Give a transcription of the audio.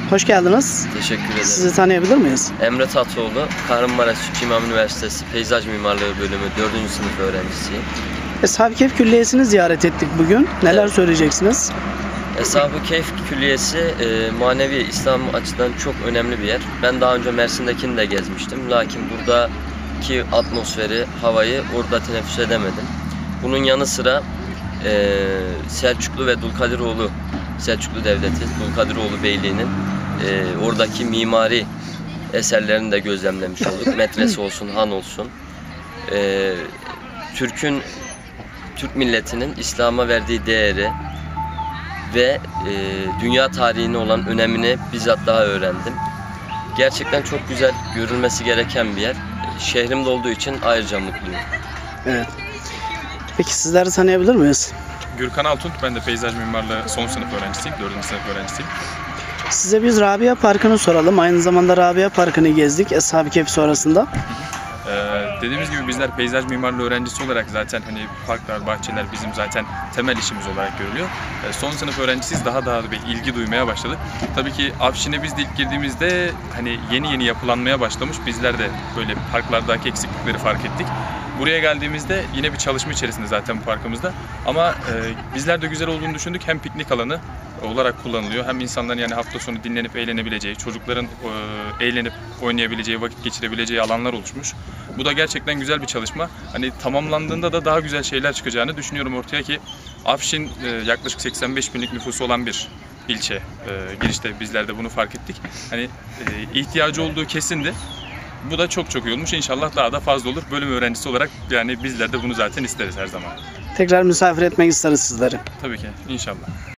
Hoş geldiniz. Teşekkür ederim. Sizi tanıyabilir miyiz? Emre Tatoğlu, Kahramanmaraş Türk İmam Üniversitesi Peyzaj Mimarlığı Bölümü 4. sınıf öğrencisiyim. Eshab-ı Kehf Külliyesi'ni ziyaret ettik bugün. Neler söyleyeceksiniz? Eshab-ı Kehf Külliyesi manevi İslam açıdan çok önemli bir yer. Ben daha önce Mersin'dekini de gezmiştim. Lakin buradaki atmosferi, havayı orada teneffüs edemedim. Bunun yanı sıra Selçuklu ve Dulkadiroğlu, Selçuklu Devleti, Dulkadiroğlu Beyliği'nin oradaki mimari eserlerini de gözlemlemiş olduk. Medrese olsun, han olsun. Türk milletinin İslam'a verdiği değeri ve dünya tarihine olan önemini bizzat daha öğrendim. Gerçekten çok güzel, görülmesi gereken bir yer. Şehrimde olduğu için ayrıca mutluyum. Evet. Peki sizleri tanıyabilir miyiz? Gürkan Altunç, ben de peyzaj mimarlığı son sınıf öğrencisiyim, 4. sınıf öğrencisiyim. Size biz Rabia Parkı'nı soralım. Aynı zamanda Rabia Parkı'nı gezdik Eshab-ı Kehf sonrasında. Dediğimiz gibi bizler peyzaj mimarlığı öğrencisi olarak zaten hani parklar, bahçeler bizim zaten temel işimiz olarak görülüyor. Son sınıf öğrencisiyiz, daha da bir ilgi duymaya başladık. Tabii ki Afşin'e biz de ilk girdiğimizde hani yeni yapılanmaya başlamış. Bizler de böyle parklardaki eksiklikleri fark ettik. Buraya geldiğimizde yine bir çalışma içerisinde zaten bu parkımızda. Ama bizler de güzel olduğunu düşündük. Hem piknik alanı olarak kullanılıyor. Hem insanların yani hafta sonu dinlenip eğlenebileceği, çocukların eğlenip oynayabileceği, vakit geçirebileceği alanlar oluşmuş. Bu da gerçekten güzel bir çalışma. Hani tamamlandığında da daha güzel şeyler çıkacağını düşünüyorum ortaya ki Afşin yaklaşık 85 binlik nüfusu olan bir ilçe. Girişte bizler de bunu fark ettik. Hani ihtiyacı olduğu kesindi. Bu da çok iyi olmuş. İnşallah daha da fazla olur. Bölüm öğrencisi olarak yani bizler de bunu zaten isteriz her zaman. Tekrar misafir etmek isteriz sizleri. Tabii ki. İnşallah.